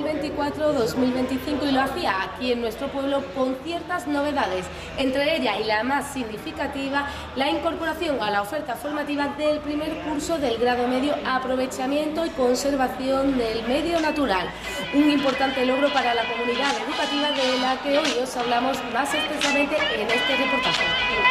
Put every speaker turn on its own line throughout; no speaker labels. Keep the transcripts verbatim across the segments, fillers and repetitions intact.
veinticuatro dos mil veinticinco y lo hacía aquí en nuestro pueblo con ciertas novedades, entre ellas y la más significativa, la incorporación a la oferta formativa del primer curso del grado medio Aprovechamiento y Conservación del Medio Natural, un importante logro para la comunidad educativa de la que hoy os hablamos más extensamente en este reportaje.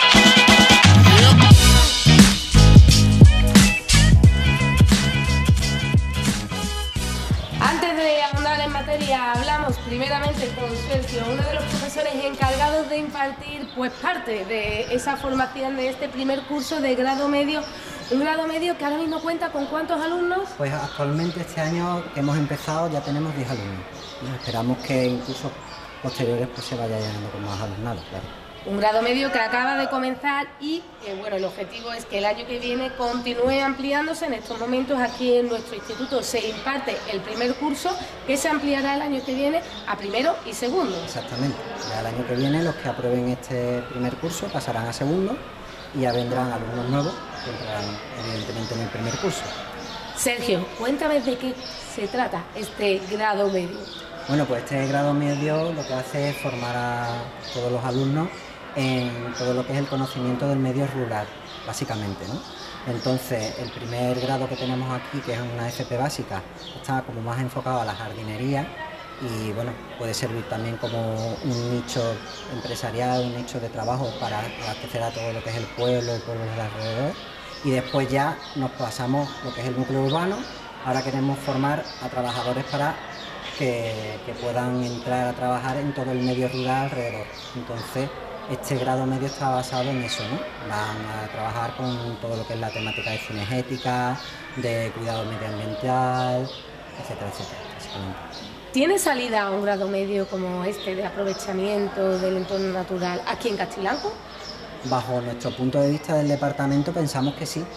Antes de ahondar en materia, hablamos primeramente con Sergio, uno de los profesores encargados de impartir pues parte de esa formación de este primer curso de grado medio. Un grado medio que ahora mismo cuenta con ¿cuántos alumnos?
Pues actualmente este año que hemos empezado ya tenemos diez alumnos. Y esperamos que incluso posteriores pues se vaya llenando con más alumnado, claro.
Un grado medio que acaba de comenzar y eh, bueno, el objetivo es que el año que viene continúe ampliándose. En estos momentos aquí en nuestro instituto se imparte el primer curso, que se ampliará el año que viene a primero y segundo.
Exactamente, ya el año que viene los que aprueben este primer curso pasarán a segundo y ya vendrán alumnos nuevos que entrarán evidentemente en el primer curso.
Sergio, cuéntame de qué se trata este grado medio.
Bueno, pues este grado medio lo que hace es formar a todos los alumnos en todo lo que es el conocimiento del medio rural, básicamente, ¿no? Entonces, el primer grado que tenemos aquí, que es una F P básica, está como más enfocado a la jardinería y, bueno, puede servir también como un nicho empresarial, un nicho de trabajo para abastecer a todo lo que es el pueblo, el pueblo de alrededor. Y después ya nos pasamos lo que es el núcleo urbano. Ahora queremos formar a trabajadores para que, que puedan entrar a trabajar en todo el medio rural alrededor. Entonces, este grado medio está basado en eso, ¿no? Van a trabajar con todo lo que es la temática de cinegética, de cuidado medioambiental, etcétera, etcétera, básicamente.
¿Tiene salida un grado medio como este de aprovechamiento del entorno natural aquí en Castilanco?
Bajo nuestro punto de vista del departamento pensamos que sí,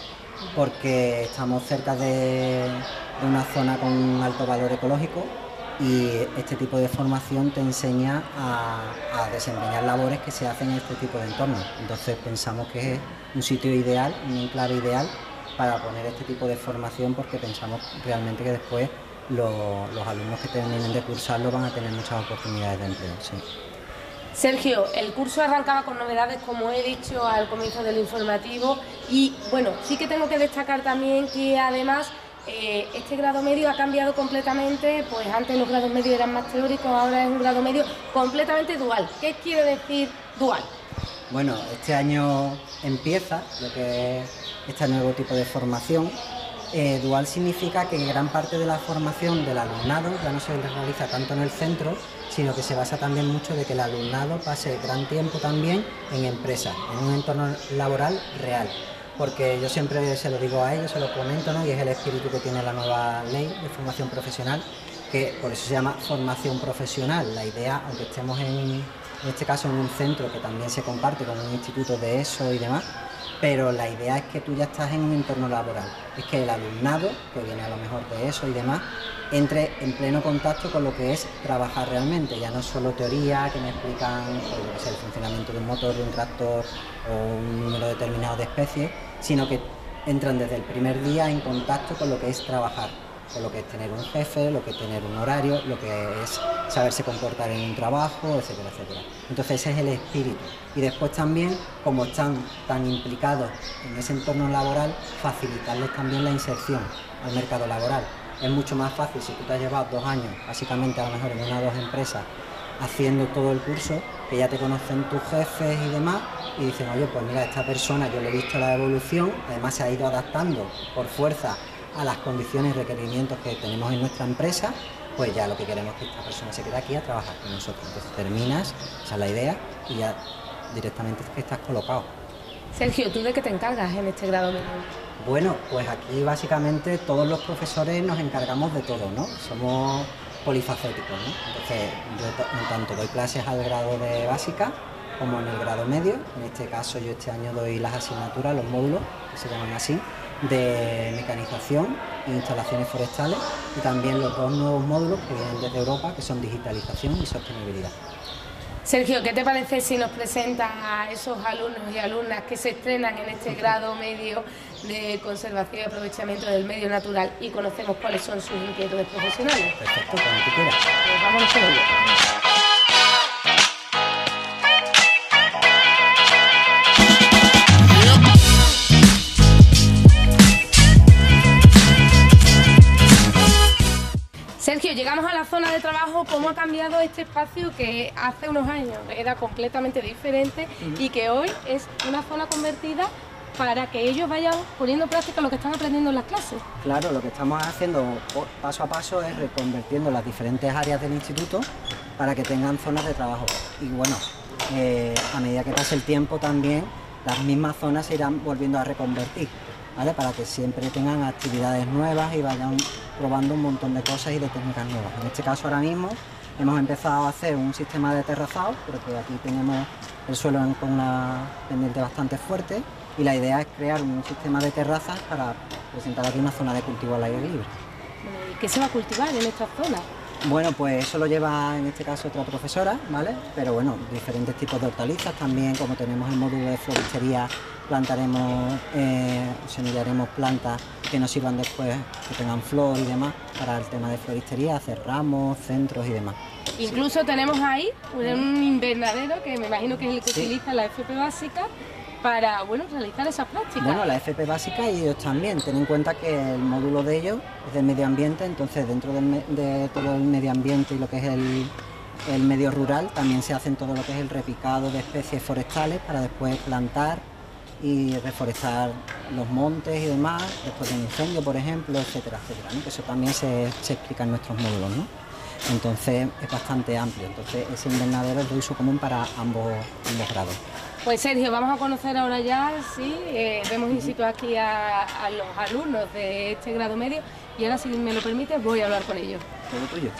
porque estamos cerca de, de una zona con un alto valor ecológico y este tipo de formación te enseña a, a desempeñar labores que se hacen en este tipo de entornos. Entonces pensamos que es un sitio ideal, un enclave ideal para poner este tipo de formación, porque pensamos realmente que después lo, los alumnos que terminen de cursarlo van a tener muchas oportunidades de empleo. Sí.
Sergio, el curso arrancaba con novedades, como he dicho al comienzo del informativo, y bueno, sí que tengo que destacar también que además eh, este grado medio ha cambiado completamente. Pues antes los grados medios eran más teóricos, ahora es un grado medio completamente dual. ¿Qué quiere decir dual?
Bueno, este año empieza lo que es este nuevo tipo de formación. Eh, dual significa que gran parte de la formación del alumnado ya no se realiza tanto en el centro, sino que se basa también mucho de que el alumnado pase gran tiempo también en empresas, en un entorno laboral real. Porque yo siempre se lo digo a ellos, se lo comento, ¿no? Y es el espíritu que tiene la nueva ley de formación profesional, que por eso se llama formación profesional. La idea, aunque estemos en, en este caso en un centro que también se comparte con un instituto de eso y demás, pero la idea es que tú ya estás en un entorno laboral, es que el alumnado, que viene a lo mejor de eso y demás, entre en pleno contacto con lo que es trabajar realmente, ya no solo teoría, que me explican pues, el funcionamiento de un motor, de un tractor o un número determinado de especies, sino que entran desde el primer día en contacto con lo que es trabajar, con lo que es tener un jefe, lo que es tener un horario, lo que es saberse comportar en un trabajo, etcétera, etcétera. Entonces ese es el espíritu. Y después también, como están tan implicados en ese entorno laboral, facilitarles también la inserción al mercado laboral. Es mucho más fácil si tú te has llevado dos años, básicamente a lo mejor en una o dos empresas, haciendo todo el curso, que ya te conocen tus jefes y demás, y dicen, oye, pues mira, esta persona yo le he visto la evolución, además se ha ido adaptando por fuerza a las condiciones y requerimientos que tenemos en nuestra empresa, pues ya lo que queremos es que esta persona se quede aquí a trabajar con nosotros. Entonces terminas, esa es la idea, y ya directamente es que estás colocado.
Sergio, ¿tú de qué te encargas en este grado medio?
Bueno, pues aquí básicamente todos los profesores nos encargamos de todo, ¿no? Somos polifacéticos, ¿no? Entonces yo tanto doy clases al grado de básica como en el grado medio. En este caso yo este año doy las asignaturas, los módulos, que se llaman así, de mecanización e instalaciones forestales, y también los dos nuevos módulos que vienen desde Europa, que son digitalización y sostenibilidad.
Sergio, ¿qué te parece si nos presentas a esos alumnos y alumnas que se estrenan en este grado medio de conservación y aprovechamiento del medio natural y conocemos cuáles son sus inquietudes profesionales?
Perfecto, como tú quieras.
Pues vámonos con ello. Sergio, llegamos a la zona de trabajo. ¿Cómo ha cambiado este espacio que hace unos años era completamente diferente y que hoy es una zona convertida para que ellos vayan poniendo en práctica lo que están aprendiendo en las clases?
Claro, lo que estamos haciendo paso a paso es reconvirtiendo las diferentes áreas del instituto para que tengan zonas de trabajo. Y bueno, eh, a medida que pase el tiempo también las mismas zonas se irán volviendo a reconvertir, ¿vale? Para que siempre tengan actividades nuevas y vayan probando un montón de cosas y de técnicas nuevas. En este caso ahora mismo hemos empezado a hacer un sistema de terrazado, porque aquí tenemos el suelo con una pendiente bastante fuerte y la idea es crear un sistema de terrazas para presentar aquí una zona de cultivo al aire libre.
¿Y qué se va a cultivar en esta zona?
Bueno, pues eso lo lleva en este caso otra profesora, ¿vale? Pero bueno, diferentes tipos de hortalizas también, como tenemos el módulo de floristería, plantaremos, eh, semillaremos plantas que nos sirvan después, que tengan flor y demás, para el tema de floristería, hacer ramos, centros y demás.
Incluso sí. Tenemos ahí un invernadero que me imagino que es el que sí. utiliza la F P básica para, bueno, realizar esas prácticas.
Bueno, la F P básica y ellos también. Ten en cuenta que el módulo de ellos es de medio ambiente, entonces dentro del, de todo el medio ambiente y lo que es el, el medio rural también se hacen todo lo que es el repicado de especies forestales para después plantar y reforestar los montes y demás, después de un incendio, por ejemplo, etcétera, etcétera, ¿no? Que eso también se, se explica en nuestros módulos, ¿no? Entonces es bastante amplio, entonces ese invernadero es de uso común para ambos, ambos grados.
Pues Sergio, vamos a conocer ahora ya, sí, eh, vemos in situ aquí a, a los alumnos de este grado medio y ahora, si me lo permites, voy a hablar con ellos.
Todo tuyo.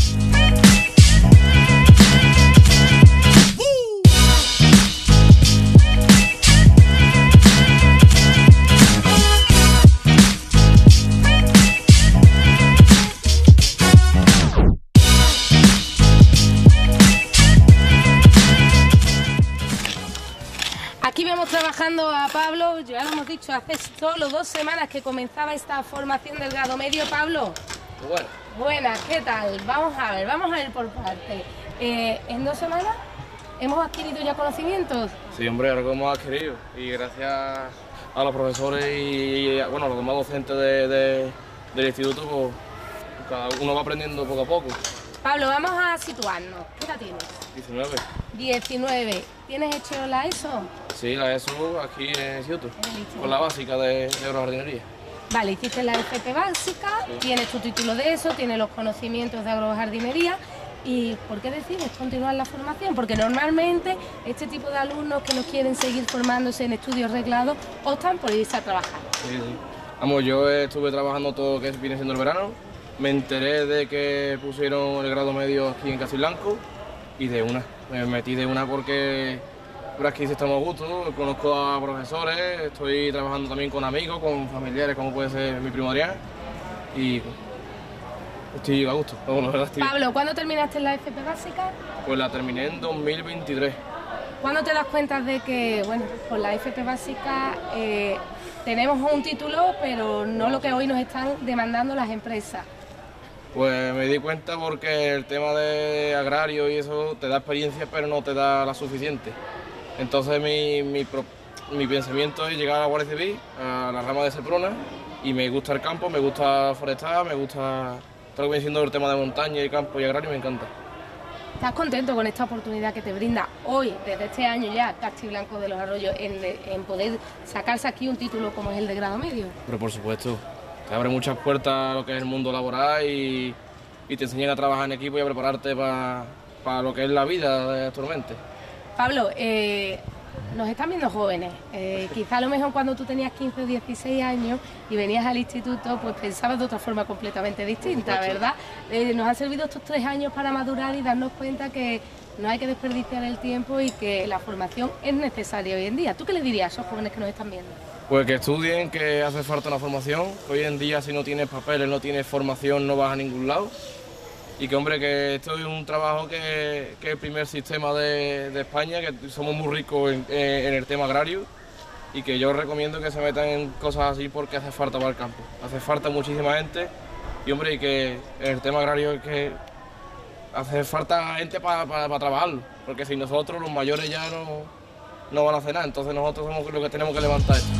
Aquí vemos trabajando a Pablo, ya lo hemos dicho, hace solo dos semanas que comenzaba esta formación del grado medio. Pablo,
bueno.
Buenas, ¿qué tal? Vamos a ver, vamos a ver por parte. Eh, ¿En dos semanas hemos adquirido ya conocimientos?
Sí, hombre, algo hemos adquirido y gracias a los profesores y, bueno, a los demás docentes de, de, del instituto, pues cada uno va aprendiendo poco a poco.
Pablo, vamos a situarnos. ¿Qué edad tienes?
diecinueve.
diecinueve. ¿Tienes hecho la ESO?
Sí, la ESO aquí en el instituto, con la básica de, de agrojardinería.
Vale, hiciste la F P básica, sí. Tienes tu título de ESO, tienes los conocimientos de agrojardinería. ¿Y por qué decides continuar la formación? Porque normalmente este tipo de alumnos que no quieren seguir formándose en estudios reglados optan por irse a trabajar.
Sí, sí. Vamos, yo estuve trabajando todo lo que viene siendo el verano. Me enteré de que pusieron el grado medio aquí en Casiblanco y de una, me metí de una porque por aquí sí estamos a gusto, conozco a profesores, estoy trabajando también con amigos, con familiares, como puede ser mi primo Adrián, y estoy a gusto. Bueno, la verdad, estoy...
Pablo, ¿cuándo terminaste la F P básica?
Pues la terminé en dos mil veintitrés.
¿Cuándo te das cuenta de que, bueno, con la F P básica eh, tenemos un título, pero no lo que hoy nos están demandando las empresas?
Pues me di cuenta porque el tema de agrario y eso te da experiencia, pero no te da la suficiente. Entonces mi, mi, mi pensamiento es llegar a la Guardia Civil, a la rama de Seprona, y me gusta el campo, me gusta forestar, me gusta todo lo que viene siendo el tema de montaña y campo y agrario, me encanta.
¿Estás contento con esta oportunidad que te brinda hoy, desde este año ya, Castiblanco de los Arroyos, en, en poder sacarse aquí un título como es el de grado medio?
Pero por supuesto, te abre muchas puertas a lo que es el mundo laboral y, y te enseñan a trabajar en equipo y a prepararte para pa lo que es la vida actualmente.
Pablo, eh, nos están viendo jóvenes, eh, quizá a lo mejor cuando tú tenías quince o dieciséis años y venías al instituto, pues pensabas de otra forma completamente distinta, ¿verdad? Eh, nos han servido estos tres años para madurar y darnos cuenta que no hay que desperdiciar el tiempo y que la formación es necesaria hoy en día. ¿Tú qué les dirías a esos jóvenes que nos están viendo?
Pues que estudien, que hace falta una formación. Hoy en día si no tienes papeles, no tienes formación, no vas a ningún lado. y que, hombre, que esto es un trabajo que, que es el primer sistema de, de España, que somos muy ricos en, en el tema agrario, y que yo recomiendo que se metan en cosas así porque hace falta para el campo, hace falta muchísima gente, y, hombre, y que en el tema agrario es que hace falta gente para pa, pa trabajarlo, porque si nosotros los mayores ya no, no van a hacer nada, entonces nosotros somos los que tenemos que levantar esto.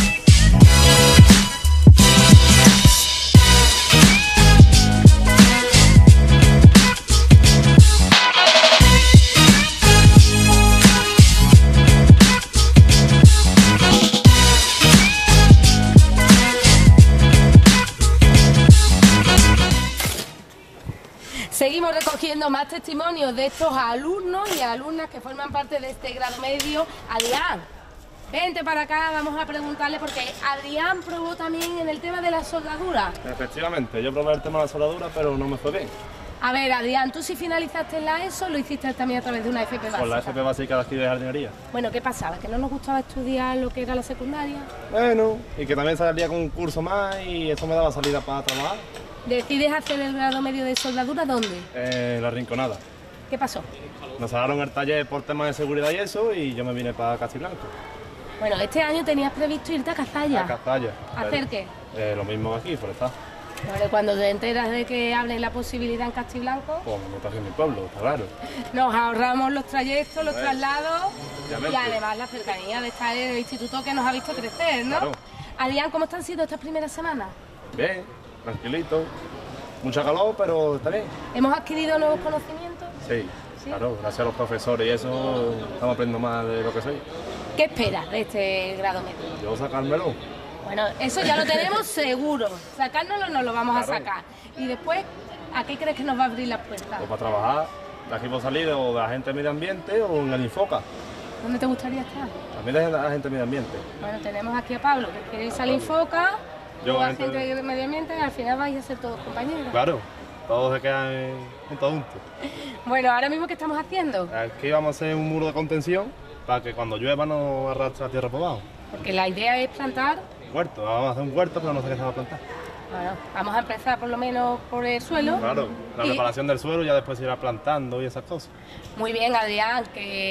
Seguimos recogiendo más testimonios de estos alumnos y alumnas que forman parte de este grado medio. Adrián, vente para acá, vamos a preguntarle, porque Adrián probó también en el tema de la soldadura.
Efectivamente, yo probé el tema de la soldadura, pero no me fue bien.
A ver, Adrián, tú si finalizaste en la ESO, lo hiciste también a través de una F P básica.
Con la F P básica de aquí de jardinería.
Bueno, ¿qué pasaba? ¿Que no nos gustaba estudiar lo que era la secundaria?
Bueno, y que también salía con un curso más y eso me daba salida para trabajar.
¿Decides hacer el grado medio de soldadura dónde?
Eh, la Rinconada.
¿Qué pasó?
Nos cerraron el taller por temas de seguridad y eso, y yo me vine para Castiblanco.
Bueno, este año tenías previsto irte a Cazalla.
A Cazalla.
¿Hacer qué?
Eh, lo mismo aquí, forestal.
Bueno, cuando te enteras de que abren la posibilidad en Castiblanco,
Pues me meto aquí en mi pueblo, está claro.
nos ahorramos los trayectos, los
Eh,
traslados
obviamente.
y además la cercanía de estar en el instituto que nos ha visto crecer, ¿no?
Claro.
Adrián, ¿cómo están siendo estas primeras semanas?
Bien, tranquilito. Mucha calor, pero está bien.
¿Hemos adquirido nuevos conocimientos?
Sí,
Sí.
claro, gracias a los profesores y eso estamos aprendiendo más de lo que soy.
¿Qué esperas de este grado medio?
Yo sacármelo.
Bueno, eso ya lo tenemos seguro. Sacárnoslo no lo vamos a
Claro.
sacar. Y después, ¿a qué crees que nos va a abrir las puertas?
O para trabajar, de aquí puedo salir o de agente de medio ambiente o en el Infoca.
¿Dónde te gustaría estar?
También de agente de medio ambiente.
Bueno, tenemos aquí a Pablo, que quiere salir foca,
Yo,
o
agente
agente
de-
de medio ambiente, al final vais a ser todos compañeros.
Claro, todos se quedan en- juntos juntos.
Bueno, ahora mismo, ¿qué estamos haciendo?
Aquí vamos a hacer un muro de contención para que cuando llueva no arrastre la tierra por abajo.
Porque la idea es plantar.
Huerto, vamos a hacer un huerto, pero no sé qué se va a plantar.
Bueno, vamos a empezar por lo menos por el suelo.
Claro, la
Y-
preparación del suelo ya después se irá plantando y esas cosas.
Muy bien, Adrián,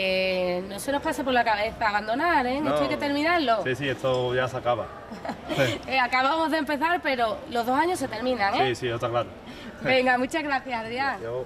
que no se nos pase por la cabeza abandonar, ¿eh?
No.
Esto hay que terminarlo.
Sí, sí, esto ya se acaba.
Eh, acabamos de empezar, pero los dos años se terminan, ¿eh?
Sí, sí, está claro.
Venga, muchas gracias, Adrián.
Yo-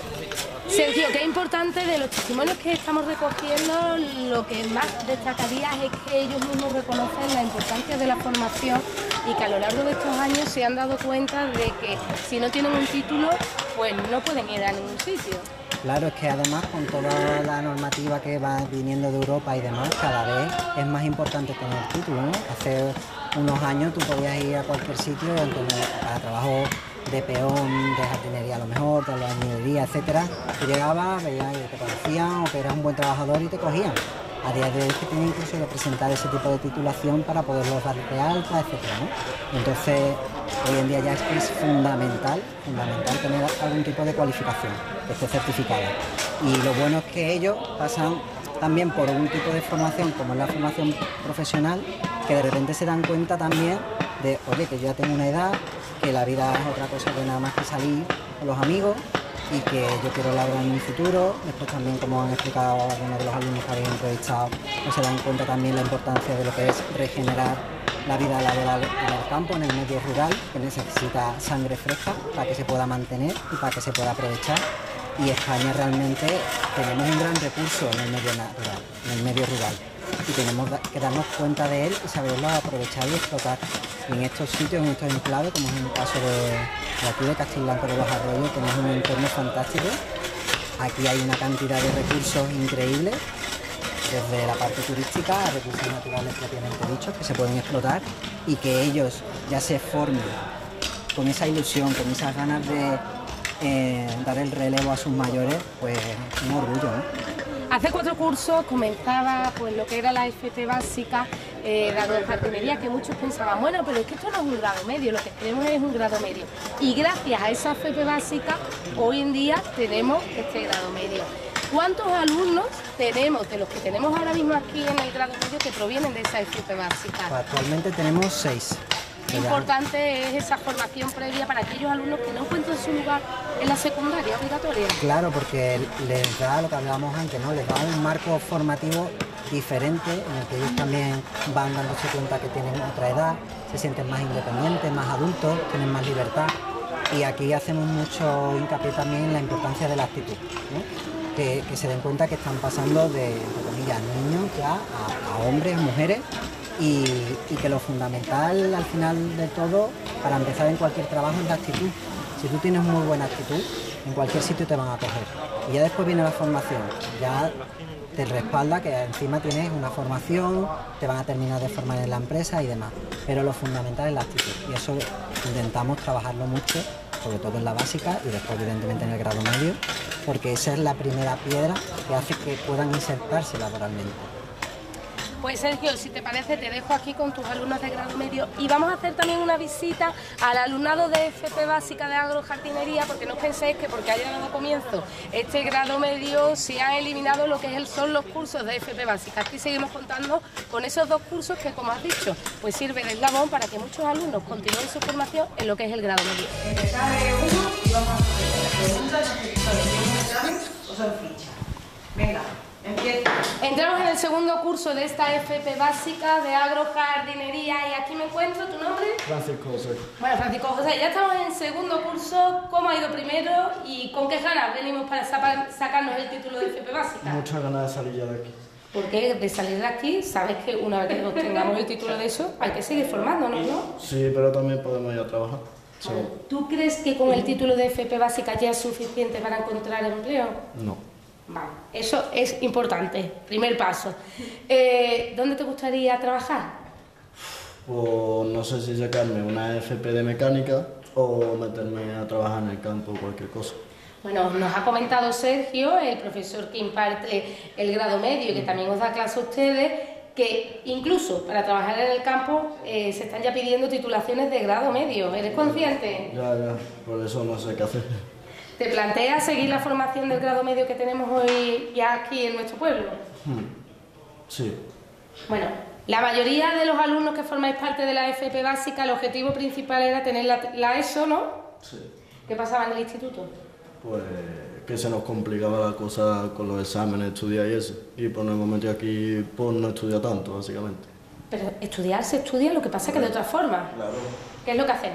Sergio, qué importante de los testimonios que estamos recogiendo, lo que más destacarías es que ellos mismos reconocen la importancia de la formación y que a lo largo de estos años se han dado cuenta de que si no tienen un título, pues no pueden ir a ningún sitio.
Claro, es que además con toda la normativa que va viniendo de Europa y demás, cada vez es más importante tener título, ¿no? Hace unos años tú podías ir a cualquier sitio tener, para trabajo de peón, de jardinería a lo mejor, de albañilería, etcétera. Tú llegabas, veías que te conocían o que eras un buen trabajador y te cogían. A día de hoy que tienen incluso que presentar ese tipo de titulación para poderlos dar de alta, etcétera, ¿no? Entonces, hoy en día ya es que es fundamental, fundamental tener algún tipo de cualificación que esté certificada. Y lo bueno es que ellos pasan también por un tipo de formación, como es la formación profesional, que de repente se dan cuenta también de, oye, que yo ya tengo una edad, que la vida es otra cosa que nada más que salir con los amigos, y que yo quiero laborar en mi futuro. Después también, como han explicado algunos de los alumnos que habéis entrevistado, pues se dan cuenta también la importancia de lo que es regenerar la vida laboral en el campo, en el medio rural, que necesita sangre fresca para que se pueda mantener y para que se pueda aprovechar. Y España realmente tenemos un gran recurso en el medio natural, en el medio rural, y tenemos que darnos cuenta de él y saberlo aprovechar y explotar. Y en estos sitios, en estos enclaves, como es el caso de, de aquí de Castiblanco de los Arroyos, tenemos un entorno fantástico. Aquí hay una cantidad de recursos increíbles, desde la parte turística a recursos naturales propiamente dichos, que se pueden explotar, y que ellos ya se formen con esa ilusión, con esas ganas de eh, dar el relevo a sus mayores, pues un orgullo, ¿no?
Hace cuatro cursos comenzaba pues lo que era la F P básica, eh, dado en jardinería, que muchos pensaban, bueno, pero es que esto no es un grado medio, lo que queremos es un grado medio. Y gracias a esa F P básica, hoy en día tenemos este grado medio. ¿Cuántos alumnos tenemos, de los que tenemos ahora mismo aquí en el grado medio, que provienen de esa F P básica?
Pues actualmente tenemos seis.
Qué importante es esa formación previa para aquellos alumnos que no encuentran su lugar en la secundaria obligatoria?
Claro, porque les da lo que hablábamos antes, ¿no? Les da un marco formativo diferente en el que ellos también van dándose cuenta que tienen otra edad, se sienten más independientes, más adultos, tienen más libertad. Y aquí hacemos mucho hincapié también en la importancia de la actitud, ¿no? que, que se den cuenta que están pasando de, entre comillas, niños ya a, a hombres, mujeres, y, y que lo fundamental al final de todo, para empezar en cualquier trabajo, es la actitud. Si tú tienes muy buena actitud, en cualquier sitio te van a coger. Y ya después viene la formación, ya te respalda que encima tienes una formación, te van a terminar de formar en la empresa y demás. Pero lo fundamental es la actitud, y eso intentamos trabajarlo mucho, sobre todo en la básica y después evidentemente en el grado medio, porque esa es la primera piedra que hace que puedan insertarse laboralmente.
Pues Sergio, si te parece, te dejo aquí con tus alumnos de grado medio y vamos a hacer también una visita al alumnado de F P básica de agrojardinería, porque no penséis que porque haya dado comienzo este grado medio se han eliminado lo que son los cursos de F P básica. Aquí seguimos contando con esos dos cursos que, como has dicho, pues sirve de eslabón para que muchos alumnos continúen su formación en lo que es el grado medio.
Empezar de uno y vamos a hacer preguntas, ¿son exámenes o son fichas? Venga. Empieza.
Entramos en el segundo curso de esta F P básica de agrojardinería y aquí me encuentro. ¿Tu nombre?
Francisco José.
Bueno, Francisco José, ya estamos en el segundo curso. ¿Cómo ha ido primero y con qué ganas venimos para sacarnos el título de F P básica?
Muchas ganas de salir ya de aquí.
Porque de salir de aquí, sabes que una vez que obtengamos el título de eso, hay que seguir formándonos, ¿no?
Sí, pero también podemos ir a trabajar. Sí.
¿Tú crees que con el título de F P básica ya es suficiente para encontrar empleo?
No.
Vale, eso es importante, primer paso. Eh, ¿Dónde te gustaría trabajar?
Pues no sé si sacarme una F P de mecánica o meterme a trabajar en el campo o cualquier cosa.
Bueno, nos ha comentado Sergio, el profesor que imparte el grado medio y que también os da clase a ustedes, que incluso para trabajar en el campo eh, se están ya pidiendo titulaciones de grado medio. ¿Eres consciente?
Ya, ya, por eso no sé qué hacer.
¿Te planteas seguir la formación del grado medio que tenemos hoy ya aquí en nuestro pueblo?
Sí.
Bueno, la mayoría de los alumnos que formáis parte de la F P básica, el objetivo principal era tener la, la ESO, ¿no?
Sí.
¿Qué pasaba en el instituto?
Pues que se nos complicaba la cosa con los exámenes, estudiar y eso. Y pues nos hemos metido aquí por no estudiar tanto, básicamente.
Pero estudiar se estudia, lo que pasa es que de otra forma.
Claro.
¿Qué es lo que hacemos?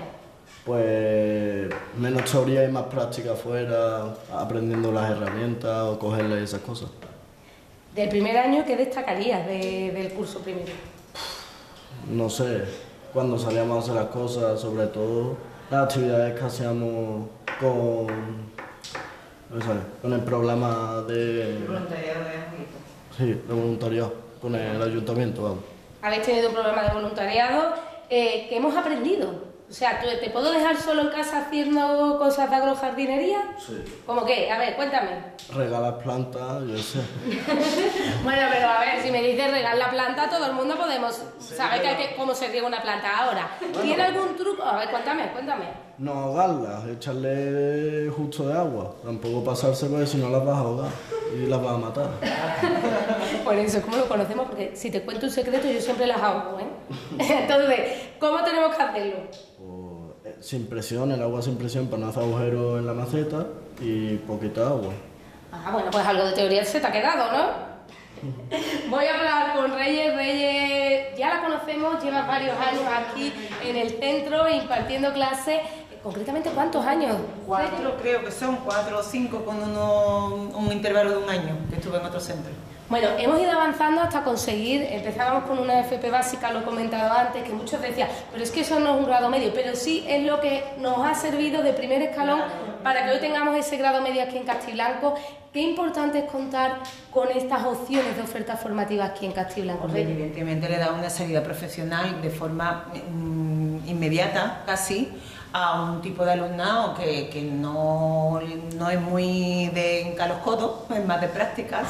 Pues menos teoría y más práctica afuera, aprendiendo las herramientas o cogerle esas cosas.
Del primer año, ¿qué destacarías de, del curso primero?
No sé, cuando salíamos a hacer las cosas, sobre todo las actividades que hacíamos con, no sé, con el programa de...
Voluntariado de Angelito.
Sí, de voluntariado, con el ayuntamiento, vamos.
Habéis tenido un programa de voluntariado. Eh, ¿Qué hemos aprendido? O sea, ¿te puedo dejar solo en casa haciendo cosas de agrojardinería?
Sí.
¿Cómo qué? A ver, cuéntame.
Regalar plantas, yo sé.
Bueno, pero a ver, si me dices regar la planta, todo el mundo podemos saber que hay que, cómo se riega una planta ahora.
Bueno.
¿Tiene algún truco? A ver, cuéntame, cuéntame.
No ahogarlas, echarle justo de agua. Tampoco pasarse porque si no las vas a ahogar y las vas a matar.
Por eso, ¿cómo lo conocemos? Porque si te cuento un secreto, yo siempre las ahogo, ¿eh? Entonces, ¿cómo tenemos que hacerlo?
Pues, eh, sin presión, el agua sin presión para no hacer agujeros en la maceta y poquita agua.
Ah, bueno, pues algo de teoría se te ha quedado, ¿no? Voy a hablar con Reyes. Reyes, ya la conocemos, lleva varios años aquí en el centro impartiendo clases. Concretamente, ¿cuántos años?
Cuatro, creo que son, cuatro o cinco con uno, un intervalo de un año que estuve en otro centro.
Bueno, hemos ido avanzando hasta conseguir, empezábamos con una F P básica, lo he comentado antes, que muchos decían, pero es que eso no es un grado medio, pero sí es lo que nos ha servido de primer escalón para que hoy tengamos ese grado medio aquí en Castiblanco. Qué importante es contar con estas opciones de oferta formativa aquí en Castiblanco.
Hombre, evidentemente le da una salida profesional de forma mm, inmediata, casi, a un tipo de alumnado que, que no, no es muy de encalos codos, es más de prácticas.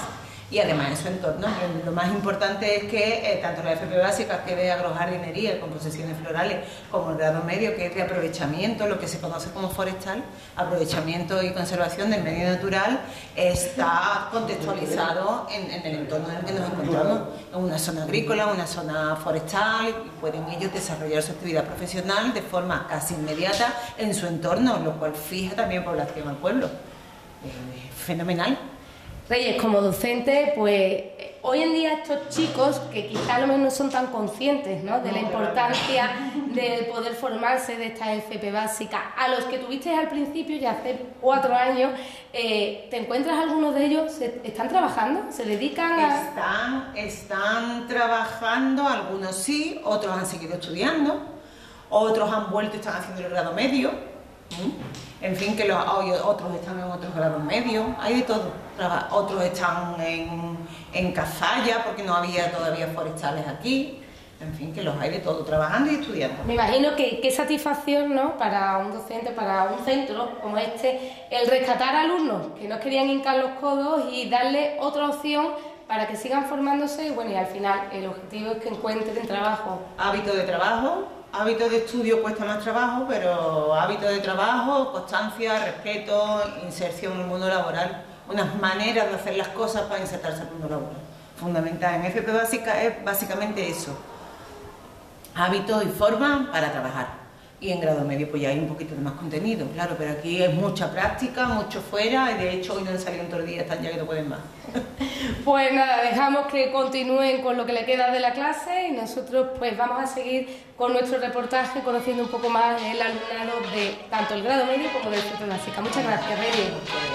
y además en su entorno. Lo más importante es que eh, tanto la F P básica, que es de agrojardinería y composiciones florales, como el grado medio, que es de aprovechamiento, lo que se conoce como forestal, aprovechamiento y conservación del medio natural, está contextualizado en, en el entorno en el que nos encontramos, en una zona agrícola, una zona forestal, y pueden ellos desarrollar su actividad profesional de forma casi inmediata en su entorno, lo cual fija también población al pueblo. Eh, fenomenal.
Reyes, como docente, pues hoy en día estos chicos, que quizá a lo mejor no son tan conscientes, ¿no?, de la importancia del poder formarse de esta F P básica, a los que tuviste al principio, ya hace cuatro años, eh, ¿te encuentras algunos de ellos? ¿Están trabajando? ¿Se dedican a...?
Están, están trabajando, algunos sí, otros han seguido estudiando, otros han vuelto y están haciendo el grado medio. En fin, que los, otros están en otros grados medios, hay de todo. Otros están en, en cazalla porque no había todavía forestales aquí. En fin, que los hay de todo, trabajando y estudiando.
Me imagino que qué satisfacción, ¿no?, para un docente, para un centro como este, el rescatar alumnos que no querían hincar los codos y darle otra opción para que sigan formándose. Bueno, y al final el objetivo es que encuentren trabajo.
Hábito de trabajo. Hábito de estudio cuesta más trabajo, pero hábito de trabajo, constancia, respeto, inserción en el mundo laboral, unas maneras de hacer las cosas para insertarse en el mundo laboral. Fundamental en F P básica es básicamente eso, hábito y forma para trabajar. Y en grado medio pues ya hay un poquito de más contenido, claro, pero aquí es mucha práctica, mucho fuera, y de hecho hoy no han salido en todo el día, están ya que no pueden más.
Pues nada, dejamos que continúen con lo que le queda de la clase y nosotros pues vamos a seguir con nuestro reportaje, conociendo un poco más el alumnado de tanto el grado medio como de F P básica. Muchas gracias, Reyes.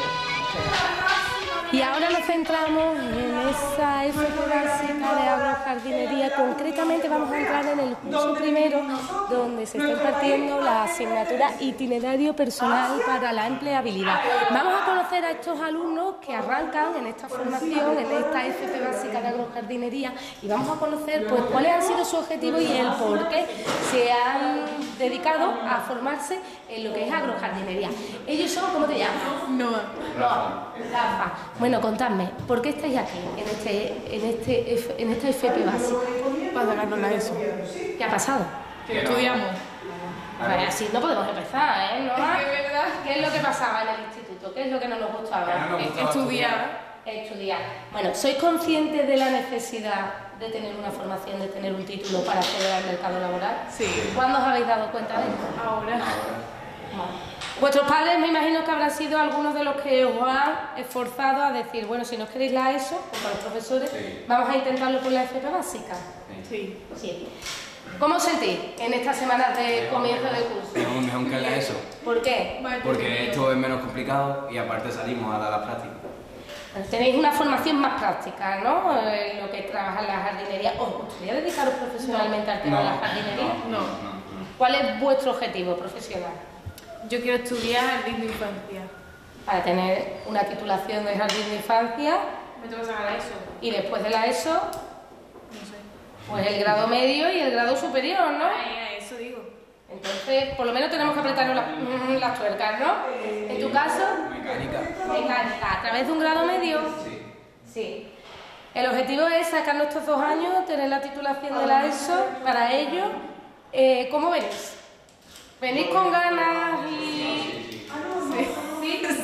Y ahora nos centramos en esa F P básica de agrojardinería. Concretamente vamos a entrar en el curso primero, donde se está impartiendo la asignatura Itinerario Personal para la Empleabilidad. Vamos a conocer a estos alumnos que arrancan en esta formación, en esta F P básica de agrojardinería, y vamos a conocer pues cuáles han sido sus objetivos y el por qué se han dedicado a formarse en lo que es agrojardinería. Ellos son, ¿cómo te llamas?
Noa.
Noa. Rafa. Bueno, contadme, ¿por qué estáis aquí, en, este, en, este, F- en esta F P básica?
Para sacarnos la ESO.
¿Qué ha pasado?
Que estudiamos.
Pues así no podemos empezar, ¿eh? ¿No?
Es que es verdad.
¿Qué es lo que pasaba en el instituto? ¿Qué es lo que no nos gustaba?
Estudiar.
Estudiar. Bueno, ¿sois conscientes de la necesidad de tener una formación, de tener un título para acceder al mercado laboral?
Sí.
¿Cuándo os habéis dado cuenta de esto?
Ahora.
Vuestros padres me imagino que habrán sido algunos de los que os han esforzado a decir, bueno, si no queréis la ESO, pues para los profesores, sí, vamos a intentarlo por la F P básica.
Sí.
Sí. ¿Cómo os sentís en estas semanas de comienzo del curso?
Mejor, mejor que la ESO.
¿Por qué?
Porque esto es menos complicado y aparte salimos a dar la práctica.
Tenéis una formación más práctica, ¿no? En lo que es trabajar la jardinería. ¿Os gustaría dedicaros profesionalmente al tema
No,
de la jardinería?
No.
No, no.
¿Cuál es vuestro objetivo profesional?
Yo quiero estudiar jardín de infancia.
Para tener una titulación de jardín de infancia.
Me tengo que sacar la ESO.
Y después de la ESO,
No sé.
pues el grado medio y el grado superior, ¿no?
Ay, eso digo.
Entonces, por lo menos tenemos que apretarnos las, las tuercas, ¿no? En tu caso,
Mecánica.
mecánica. ¿A través de un grado medio?
Sí.
Sí. El objetivo es sacarnos estos dos años, tener la titulación de la ESO. Para ello, eh, ¿cómo venís? ¿Venís con ganas y...? Sí. ¿Sí? Sí.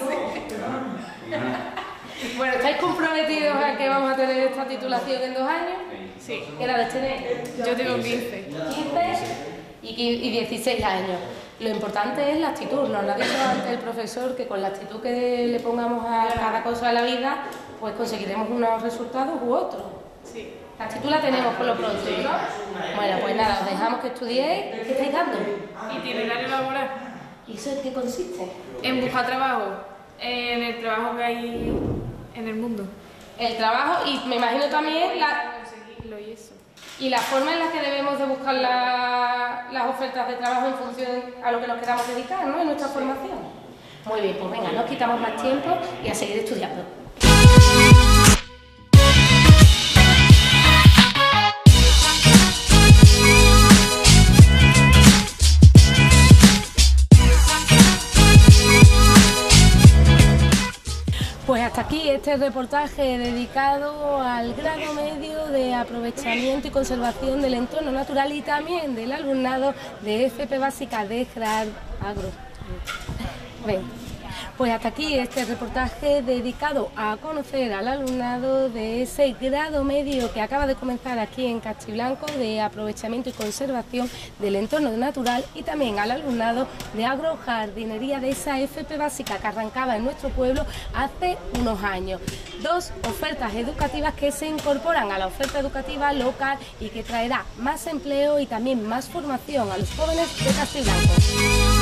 Bueno, ¿estáis comprometidos a que vamos a tener esta titulación en dos años?
Sí.
¿Qué edades tenéis?
Yo tengo quince.
quince y qui- y dieciséis años. Lo importante es la actitud. Nos lo ha dicho antes el profesor, que con la actitud que le pongamos a cada cosa de la vida, pues conseguiremos unos resultados u otros.
Sí.
La actitud la tenemos por lo pronto, ¿no? Bueno, pues nada, os dejamos que estudiéis. ¿Qué estáis dando?
Itinerario laboral.
¿Y eso en qué consiste?
En buscar trabajo. En el trabajo que hay en el mundo.
El trabajo y me imagino también la,
Para conseguirlo y eso.
y la forma en la que debemos de buscar la- las ofertas de trabajo en función a lo que nos queramos dedicar, ¿no? En nuestra formación. Muy bien, pues venga, no os quitamos más tiempo y a seguir estudiando. Pues hasta aquí este reportaje dedicado al grado medio de aprovechamiento y conservación del entorno natural y también del alumnado de F P Básica de Grar Agro. Ven. Pues hasta aquí este reportaje dedicado a conocer al alumnado de ese grado medio que acaba de comenzar aquí en Castiblanco de aprovechamiento y conservación del entorno natural y también al alumnado de agrojardinería de esa F P Básica que arrancaba en nuestro pueblo hace unos años. Dos ofertas educativas que se incorporan a la oferta educativa local y que traerá más empleo y también más formación a los jóvenes de Castiblanco.